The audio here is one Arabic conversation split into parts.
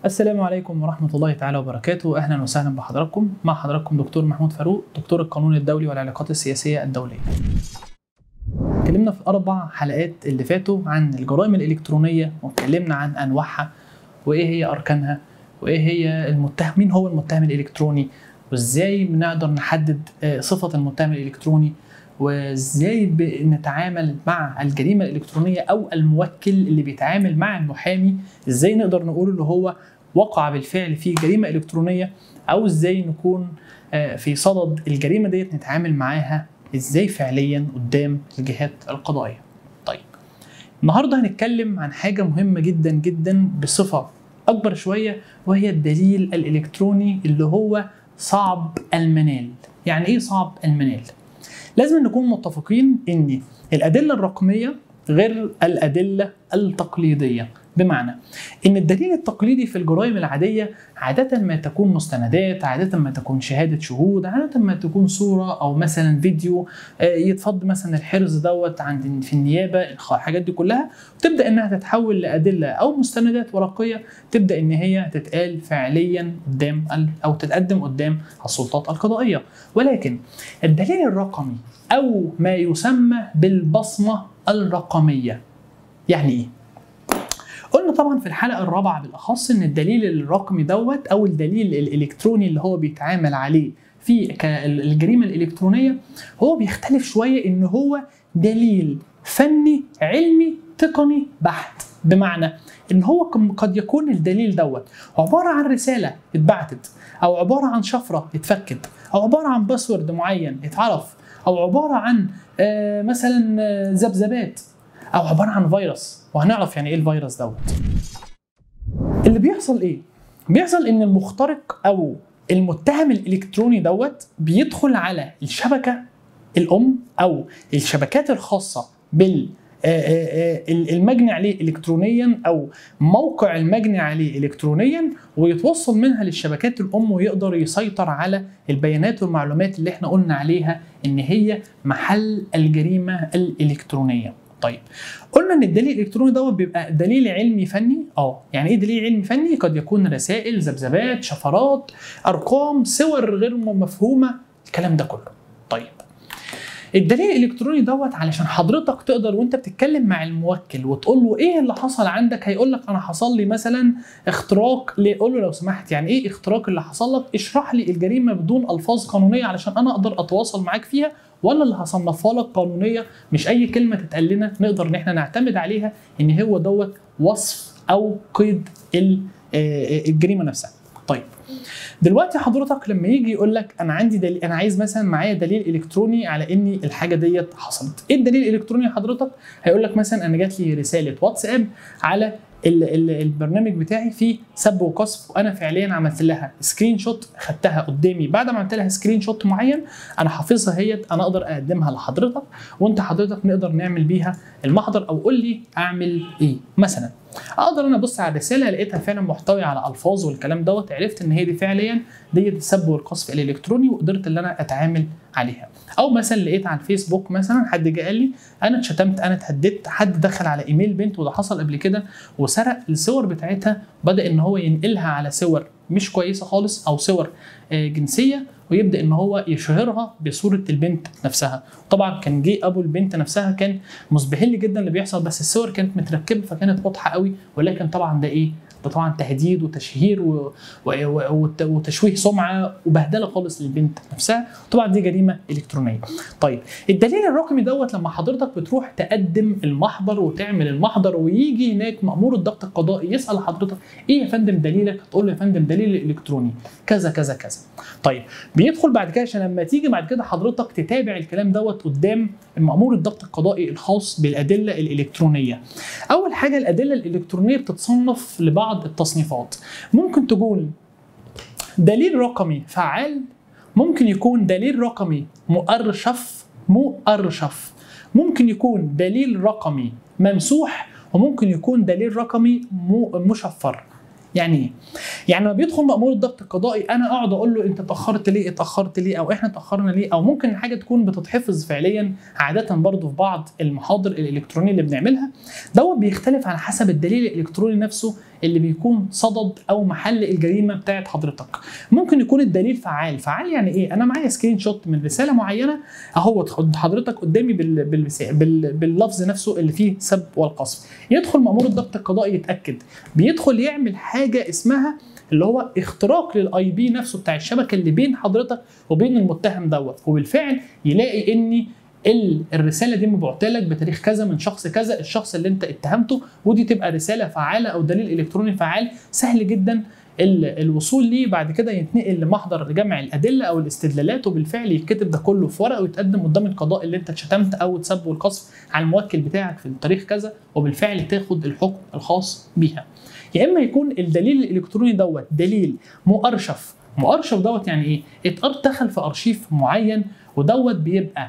السلام عليكم ورحمة الله تعالى وبركاته. أهلا وسهلا بحضراتكم. مع حضراتكم دكتور محمود فاروق، دكتور القانون الدولي والعلاقات السياسية الدولية. اتكلمنا في 4 حلقات اللي فاتوا عن الجرائم الإلكترونية، واتكلمنا عن أنواعها وإيه هي أركانها وإيه هي المتهم، مين هو المتهم الإلكتروني، وإزاي بنقدر نحدد صفة المتهم الإلكتروني، وإزاي بنتعامل مع الجريمة الإلكترونية أو الموكل اللي بيتعامل مع المحامي، إزاي نقدر نقول اللي هو وقع بالفعل في جريمة إلكترونية، أو إزاي نكون في صدد الجريمة ديت نتعامل معاها إزاي فعليا قدام الجهات القضائية. طيب النهاردة هنتكلم عن حاجة مهمة جدا جدا بصفة أكبر شوية، وهي الدليل الإلكتروني اللي هو صعب المنال. يعني إيه صعب المنال؟ لازم نكون متفقين ان الادله الرقميه غير الادله التقليديه، بمعنى ان الدليل التقليدي في الجرائم العاديه عاده ما تكون مستندات، عاده ما تكون شهاده شهود، عاده ما تكون صوره او مثلا فيديو يتفض مثلا الحرز دوت عند في النيابه، الحاجات دي كلها وتبدا انها تتحول لادله او مستندات ورقيه تبدا ان هي تتقال فعليا قدام او تتقدم قدام السلطات القضائيه. ولكن الدليل الرقمي او ما يسمى بالبصمه الرقميه يعني ايه؟ قلنا طبعا في الحلقه الرابعه بالاخص ان الدليل الرقمي دوت او الدليل الالكتروني اللي هو بيتعامل عليه في الجريمه الالكترونيه هو بيختلف شويه، ان هو دليل فني علمي تقني بحت، بمعنى ان هو قد يكون الدليل دوت عباره عن رساله اتبعتت، او عباره عن شفره اتفكت، او عباره عن باسورد معين اتعرف، او عباره عن مثلا ذبذبات، او عباره عن فيروس، وهنعرف يعني ايه الفيروس دوت. اللي بيحصل ايه؟ بيحصل ان المخترق او المتهم الالكتروني دوت بيدخل على الشبكه الام او الشبكات الخاصه بال المجني عليه الكترونيا او موقع المجني عليه الكترونيا، ويتوصل منها للشبكات الام ويقدر يسيطر على البيانات والمعلومات اللي احنا قلنا عليها ان هي محل الجريمه الالكترونيه. طيب قلنا ان الدليل الالكتروني دوت بيبقى دليل علمي فني. يعني ايه دليل علمي فني؟ قد يكون رسائل، ذبذبات، شفرات، ارقام، صور غير مفهومه، الكلام ده كله. طيب الدليل الالكتروني دوت علشان حضرتك تقدر وانت بتتكلم مع الموكل وتقول له ايه اللي حصل عندك، هيقول لك انا حصل لي مثلا اختراق، قول له لو سمحت يعني ايه اختراق اللي حصل لك؟ اشرح لي الجريمه بدون الفاظ قانونيه علشان انا اقدر اتواصل معاك فيها، ولا اللي هصنفها لك قانونيه، مش اي كلمه تتقال لنا نقدر ان احنا نعتمد عليها ان هو دوت وصف او قيد الجريمه نفسها. طيب دلوقتي حضرتك لما يجي يقول لك انا عندي دليل، انا عايز مثلا معايا دليل الكتروني على ان الحاجه ديت حصلت. ايه الدليل الالكتروني حضرتك؟ هيقول لك مثلا انا جات لي رساله واتساب على البرنامج بتاعي فيه سب وقذف، وانا فعليا عملت لها سكرين شوت، خدتها قدامي بعد ما عملت لها سكرين شوت معين، انا حافظها هيت، انا اقدر اقدمها لحضرتك وانت حضرتك نقدر نعمل بيها المحضر، او قول لي اعمل ايه. مثلا اقدر انا ابص على الرساله لقيتها فعلا محتويه على الفاظ والكلام دوت، عرفت ان هي دي فعليا ديت السب والقذف الالكتروني وقدرت ان انا اتعامل عليها. او مثلا لقيت على الفيسبوك مثلا حد جه قال لي انا اتشتمت، انا اتهددت، حد دخل على ايميل بنت وده حصل قبل كده وسرق الصور بتاعتها، بدا ان هو ينقلها على صور مش كويسه خالص او صور جنسيه، ويبدا ان هو يشهرها بصوره البنت نفسها. طبعا كان جه ابو البنت نفسها كان مزبهل جدا اللي بيحصل، بس الصور كانت متركبه فكانت واضحه قوي، ولكن طبعا ده ايه؟ ده طبعا تهديد وتشهير وتشويه سمعه وبهدله خالص للبنت نفسها، طبعا دي جريمه الكترونيه. طيب الدليل الرقمي دوت لما حضرتك بتروح تقدم المحضر وتعمل المحضر ويجي هناك مأمور الضبط القضائي يسأل حضرتك ايه يا فندم دليلك؟ هتقول له يا فندم دليل الالكتروني كذا كذا كذا. طيب بيدخل بعد كده عشان لما تيجي بعد كده حضرتك تتابع الكلام دوت قدام مأمور الضبط القضائي الخاص بالادله الالكترونيه. اول حاجه الادله الالكترونيه بتتصنف لبعض التصنيفات، ممكن تكون دليل رقمي فعال، ممكن يكون دليل رقمي مؤرشف، ممكن يكون دليل رقمي ممسوح، وممكن يكون دليل رقمي مشفر. يعني ايه؟ يعني لما بيدخل مأمور الضبط القضائي انا اقعد اقول له انت اتاخرت ليه او احنا اتاخرنا ليه، او ممكن الحاجه تكون بتتحفظ فعليا عاده برضو في بعض المحاضر الالكترونيه اللي بنعملها. دوت بيختلف على حسب الدليل الالكتروني نفسه اللي بيكون صدد او محل الجريمه بتاعت حضرتك. ممكن يكون الدليل فعال. فعال يعني ايه؟ انا معايا سكرين شوت من رساله معينه اهو حضرتك قدامي باللفظ نفسه اللي فيه سب والقصف. يدخل مأمور الضبط القضائي يتاكد، بيدخل يعمل حاجه اسمها اللي هو اختراق للاي بي نفسه بتاع الشبكه اللي بين حضرتك وبين المتهم دوت، وبالفعل يلاقي ان الرساله دي مبعوثه لك بتاريخ كذا من شخص كذا، الشخص اللي انت اتهمته، ودي تبقى رساله فعاله او دليل الكتروني فعال سهل جدا الوصول ليه. بعد كده يتنقل لمحضر جمع الادله او الاستدلالات، وبالفعل يتكتب ده كله في ورقه ويتقدم قدام القضاء اللي انت اتشتمت او تسب والقذف على الموكل بتاعك في التاريخ كذا، وبالفعل تاخد الحكم الخاص بيها. يا اما يكون الدليل الالكتروني دوت دليل مؤرشف. مؤرشف دوت يعني ايه؟ اتدخل في ارشيف معين، ودوت بيبقى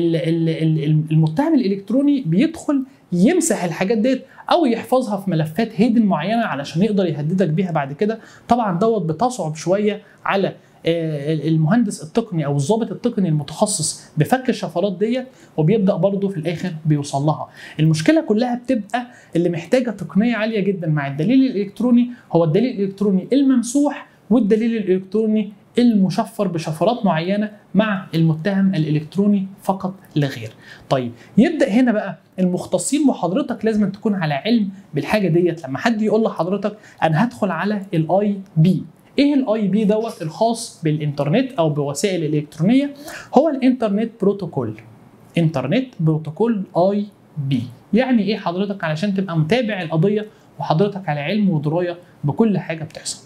المتهم الالكتروني بيدخل يمسح الحاجات ديت او يحفظها في ملفات هيدن معينه علشان يقدر يهددك بيها بعد كده. طبعا دوت بتصعب شويه على المهندس التقني او الضابط التقني المتخصص بفك الشفرات ديت، وبيبدا برضه في الاخر بيوصل لها. المشكله كلها بتبقى اللي محتاجه تقنيه عاليه جدا مع الدليل الالكتروني هو الدليل الالكتروني الممسوح والدليل الالكتروني المشفر بشفرات معينه مع المتهم الالكتروني فقط لا غير. طيب يبدا هنا بقى المختصين، وحضرتك لازم تكون على علم بالحاجه ديت. لما حد يقول لحضرتك انا هدخل على الاي بي، ايه الاي بي دوت؟ الخاص بالانترنت او بوسائل الالكترونيه، هو الانترنت بروتوكول. انترنت بروتوكول اي بي يعني ايه حضرتك؟ علشان تبقى متابع القضيه وحضرتك على علم ودرايه بكل حاجه بتحصل.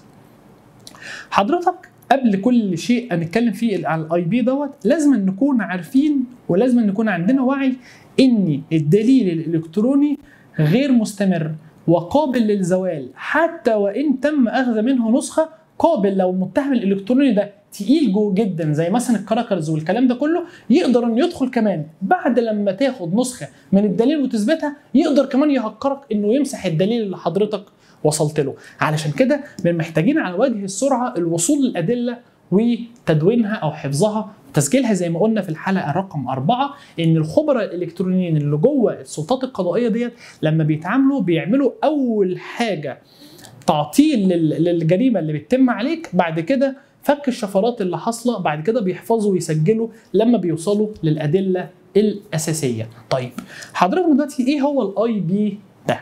حضرتك قبل كل شيء هنتكلم فيه على الاي بي دوت لازم نكون عارفين ولازم نكون عندنا وعي ان الدليل الالكتروني غير مستمر وقابل للزوال، حتى وان تم اخذ منه نسخه قابل. لو المتهم الالكتروني ده تقيل جدا زي مثلا الكراكرز والكلام ده كله، يقدر انه يدخل كمان بعد لما تاخد نسخه من الدليل وتثبتها، يقدر كمان يهكرك انه يمسح الدليل اللي حضرتك وصلت له. علشان كده محتاجين على وجه السرعه الوصول للادله وتدوينها او حفظها وتسجيلها، زي ما قلنا في الحلقه رقم 4 ان الخبراء الالكترونيين اللي جوه السلطات القضائيه ديت لما بيعملوا اول حاجه تعطيل للجريمه اللي بتتم عليك، بعد كده فك الشفرات اللي حاصله، بعد كده بيحفظوا ويسجلوا لما بيوصلوا للادله الاساسيه. طيب حضرتك دلوقتي ايه هو الاي بي ده؟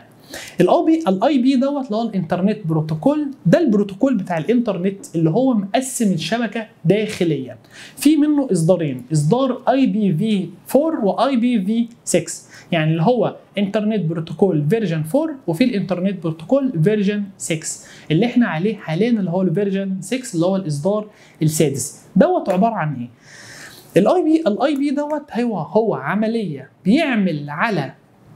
الاي بي دوت اللي هو الانترنت بروتوكول، ده البروتوكول بتاع الانترنت اللي هو مقسم الشبكه داخليا. في منه اصدارين، اصدار اي بي في 4 واي بي في 6، يعني اللي هو انترنت بروتوكول فيرجن 4 وفي الانترنت بروتوكول فيرجن 6 اللي احنا عليه حاليا اللي هو الفيرجن 6 اللي هو الاصدار السادس. دوت عباره عن ايه؟ الاي بي دوت هو عمليه بيعمل على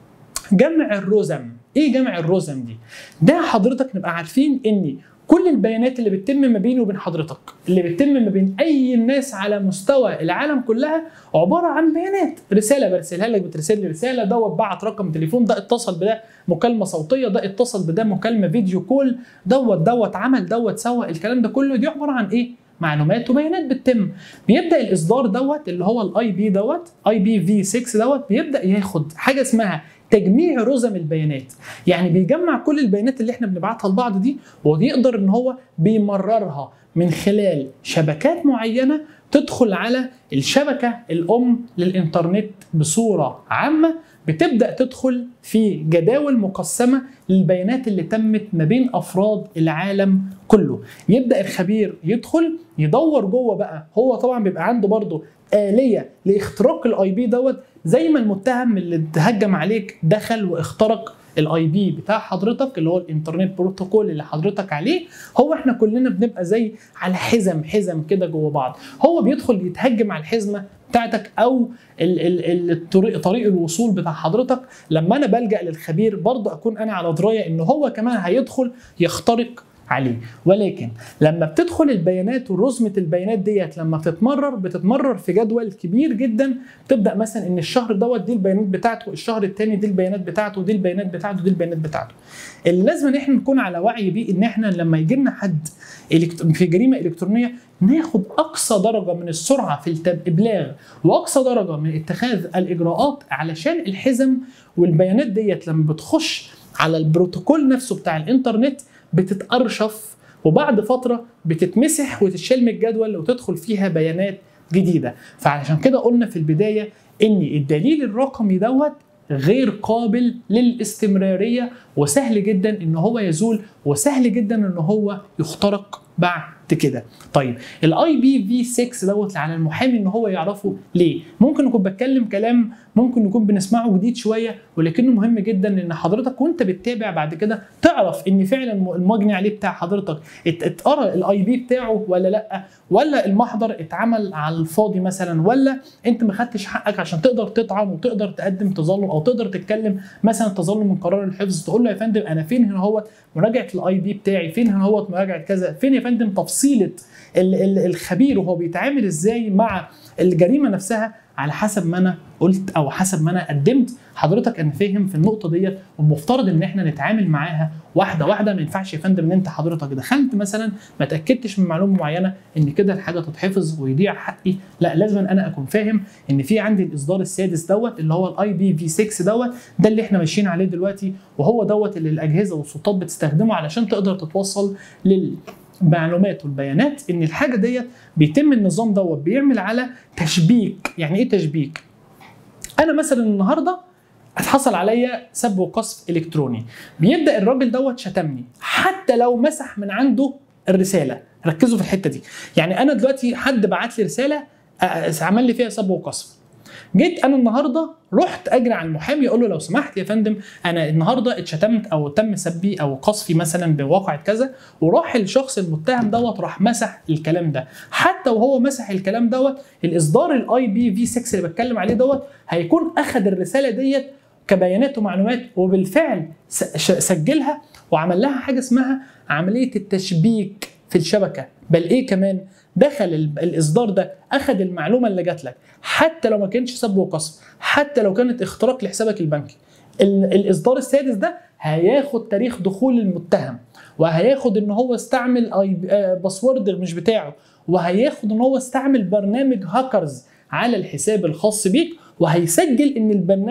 جمع الرزم. ايه جمع الرزم دي؟ ده حضرتك نبقى عارفين ان كل البيانات اللي بتتم ما بيني وبين حضرتك، اللي بتتم ما بين اي الناس على مستوى العالم كلها، عباره عن بيانات. رساله برسلها لك، بترسل لي رساله، دوت بعت رقم تليفون، ده اتصل بده مكالمه صوتيه، ده اتصل بده مكالمه فيديو كول، دوت عمل، دوت سوى، الكلام ده كله دي عباره عن ايه؟ معلومات وبيانات بتتم. بيبدا الاصدار دوت اللي هو الاي بي دوت اي بي في 6 دوت بيبدا ياخد حاجه اسمها تجميع رزم البيانات، يعني بيجمع كل البيانات اللي احنا بنبعتها لبعض دي، ويقدر ان هو بيمررها من خلال شبكات معينه تدخل على الشبكه الام للانترنت بصوره عامه، بتبدا تدخل في جداول مقسمه للبيانات اللي تمت ما بين افراد العالم كله. يبدا الخبير يدخل يدور جوه بقى، هو طبعا بيبقى عنده برضه آلية لاختراق الاي بي دوت، زي ما المتهم اللي اتهجم عليك دخل واخترق الاي بي بتاع حضرتك اللي هو الانترنت بروتوكول اللي حضرتك عليه. هو احنا كلنا بنبقى زي على حزم كده جوه بعض، هو بيدخل يتهجم على الحزمه بتاعتك او طريق الوصول بتاع حضرتك. لما انا بلجأ للخبير برضه اكون انا على درايه ان هو كمان هيدخل يخترق عليه. ولكن لما بتدخل البيانات ورزمه البيانات ديت لما بتتمرر في جدول كبير جدا، تبدا مثلا ان الشهر دوت دي البيانات بتاعته، الشهر الثاني دي البيانات بتاعته، دي البيانات بتاعته، دي البيانات بتاعته. اللي لازم ان احنا نكون على وعي بيه ان احنا لما يجي لنا حد في جريمه الكترونيه ناخد اقصى درجه من السرعه في الابلاغ واقصى درجه من اتخاذ الاجراءات، علشان الحزم والبيانات ديت لما بتخش على البروتوكول نفسه بتاع الانترنت بتتأرشف، وبعد فتره بتتمسح وتتشال من الجدول وتدخل فيها بيانات جديده. فعلشان كده قلنا في البدايه ان الدليل الرقمي دوت غير قابل للاستمراريه، وسهل جدا ان هو يزول، وسهل جدا ان هو يخترق بعد كده. طيب الاي بي في 6 دوت على المحامي ان هو يعرفه ليه؟ ممكن نكون بتكلم كلام ممكن نكون بنسمعه جديد شويه، ولكنه مهم جدا ان حضرتك وانت بتتابع بعد كده تعرف ان فعلا المجني عليه بتاع حضرتك اتقرا الاي بي بتاعه ولا لا، ولا المحضر اتعمل على الفاضي مثلا، ولا انت ما خدتش حقك عشان تقدر تطعن وتقدر تقدم تظلم او تقدر تتكلم مثلا تظلم من قرار الحفظ، تقول له يا فندم انا فين هنا هو مراجعه الاي بي بتاعي، فين هنا هو مراجعه كذا، فين يا فندم تفصيله الخبير وهو بيتعامل ازاي مع الجريمه نفسها، على حسب ما انا قلت او حسب ما انا قدمت. حضرتك انا فاهم في النقطه ديت، والمفترض ان احنا نتعامل معاها واحده واحده. ما ينفعش يا فندم ان انت حضرتك دخلت مثلا ما تاكدتش من معلومه معينه ان كده الحاجه تتحفظ ويضيع حقي، لا لازم انا اكون فاهم ان في عندي الاصدار السادس دوت اللي هو الاي بي في 6 دوت، ده اللي احنا ماشيين عليه دلوقتي، وهو دوت اللي الاجهزه والسلطات بتستخدمه علشان تقدر تتوصل معلومات والبيانات ان الحاجه ديت بيتم النظام دوت بيعمل على تشبيك. يعني ايه تشبيك؟ انا مثلا النهارده اتحصل عليا سب وقذف الكتروني، بيبدا الراجل دوت شتمني حتى لو مسح من عنده الرساله. ركزوا في الحته دي. يعني انا دلوقتي حد بعت لي رساله عمل لي فيها سب وقذف، جيت انا النهارده رحت اجري على المحامي اقول له لو سمحت يا فندم انا النهارده اتشتمت او تم سبي او قذفي مثلا بواقعه كذا، وراح الشخص المتهم دوت راح مسح الكلام ده. حتى وهو مسح الكلام دوت الاصدار الاي بي في 6 اللي بتكلم عليه دوت هيكون اخذ الرساله ديت كبيانات ومعلومات وبالفعل سجلها وعمل لها حاجه اسمها عمليه التشبيك في الشبكه. بل ايه كمان، دخل الاصدار ده اخذ المعلومه اللي جات لك حتى لو ما كانش سب وقذف، حتى لو كانت اختراق لحسابك البنكي. الاصدار السادس ده هياخد تاريخ دخول المتهم، وهياخد ان هو استعمل باسورد مش بتاعه، وهياخد ان هو استعمل برنامج هاكرز على الحساب الخاص بيك، وهيسجل ان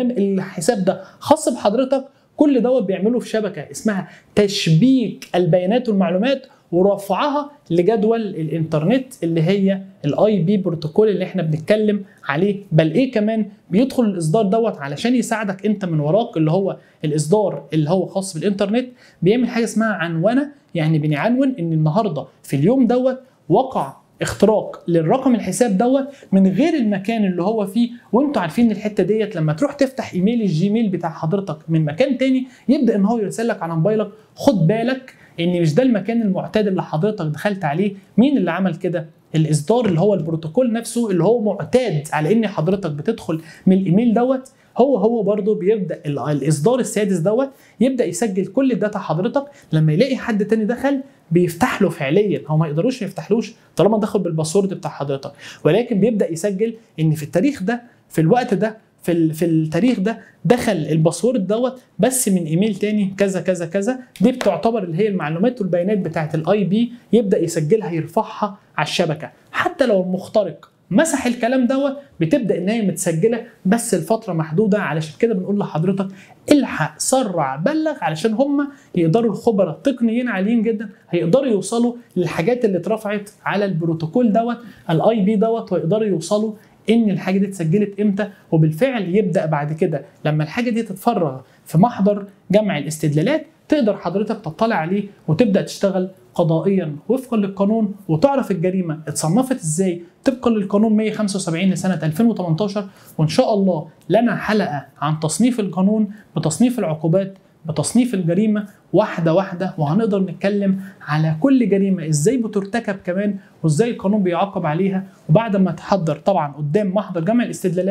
الحساب ده خاص بحضرتك. كل دوت بيعمله في شبكه اسمها تشبيك البيانات والمعلومات ورفعها لجدول الانترنت اللي هي الاي بي بروتوكول اللي احنا بنتكلم عليه. بل ايه كمان، بيدخل الاصدار دوت علشان يساعدك انت من وراك، اللي هو الاصدار اللي هو خاص بالانترنت بيعمل حاجه اسمها عنونه. يعني بنعنون ان النهارده في اليوم دوت وقع اختراق للرقم الحساب دوت من غير المكان اللي هو فيه. وانتوا عارفين الحته ديت لما تروح تفتح ايميل الجيميل بتاع حضرتك من مكان تاني يبدا ان هو يرسل لك على موبايلك خد بالك ان مش ده المكان المعتاد اللي حضرتك دخلت عليه. مين اللي عمل كده؟ الاصدار اللي هو البروتوكول نفسه اللي هو معتاد على ان حضرتك بتدخل من الايميل دوت، هو برضه بيبدا الاصدار السادس دوت يبدا يسجل كل الداتا حضرتك. لما يلاقي حد تاني دخل بيفتح له فعليا، هو ما يقدروش يفتحلوش طالما دخل بالباسورد بتاع حضرتك، ولكن بيبدا يسجل ان في التاريخ ده في الوقت ده في التاريخ ده دخل الباسورد دوت بس من ايميل تاني كذا كذا كذا. دي بتعتبر اللي هي المعلومات والبيانات بتاعت الاي بي، يبدا يسجلها يرفعها على الشبكه. حتى لو المخترق مسح الكلام دوت بتبدا ان هي متسجله بس لفتره محدوده. علشان كده بنقول لحضرتك الحق سرع بلغ، علشان هم يقدروا الخبراء التقنيين عاليين جدا هيقدروا يوصلوا للحاجات اللي اترفعت على البروتوكول دوت الاي بي دوت، ويقدروا يوصلوا ان الحاجه دي اتسجلت امتى. وبالفعل يبدا بعد كده لما الحاجه دي تتفرغ في محضر جمع الاستدلالات تقدر حضرتك تطلع عليه وتبدا تشتغل قضائيا وفقا للقانون، وتعرف الجريمه اتصنفت ازاي طبقا للقانون 175 لسنه 2018. وان شاء الله لنا حلقه عن تصنيف القانون بتصنيف العقوبات بتصنيف الجريمه واحده واحده، وهنقدر نتكلم على كل جريمه ازاي بترتكب كمان وازاي القانون بيعاقب عليها. وبعد ما تحضر طبعا قدام محضر جمع الاستدلالات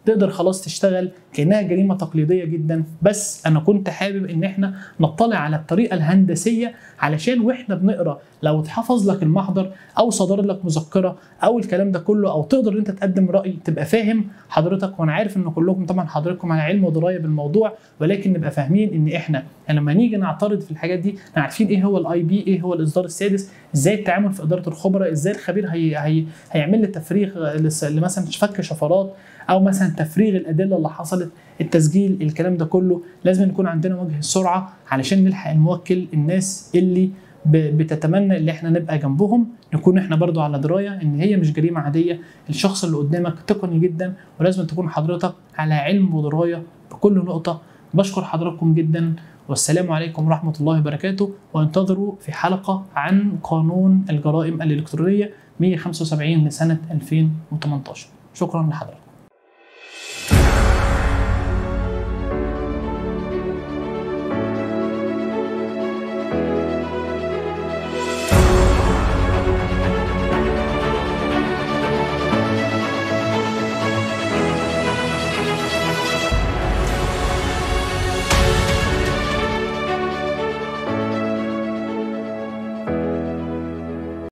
تقدر خلاص تشتغل كأنها جريمة تقليدية جدا، بس أنا كنت حابب إن إحنا نطلع على الطريقة الهندسية علشان وإحنا بنقرأ لو اتحفظ لك المحضر أو صدر لك مذكرة أو الكلام ده كله، أو تقدر إن أنت تقدم رأي تبقى فاهم حضرتك. وأنا عارف إن كلكم طبعا حضراتكم على علم ودراية بالموضوع، ولكن نبقى فاهمين إن إحنا لما نيجي نعترض في الحاجات دي عارفين إيه هو الIB، إيه هو الإصدار السادس، إزاي التعامل في إدارة الخبراء، إزاي الخبير هيعمل لي تفريغ مثلا فك شفرات او مثلا تفريغ الادله اللي حصلت، التسجيل، الكلام ده كله. لازم يكون عندنا وجه السرعه علشان نلحق الموكل، الناس اللي بتتمنى اللي احنا نبقى جنبهم، نكون احنا برضو على درايه ان هي مش جريمه عاديه. الشخص اللي قدامك تقني جدا، ولازم تكون حضرتك على علم ودرايه بكل نقطه. بشكر حضراتكم جدا، والسلام عليكم ورحمه الله وبركاته، وانتظروا في حلقه عن قانون الجرائم الالكترونيه 175 لسنه 2018. شكرا لحضرتك.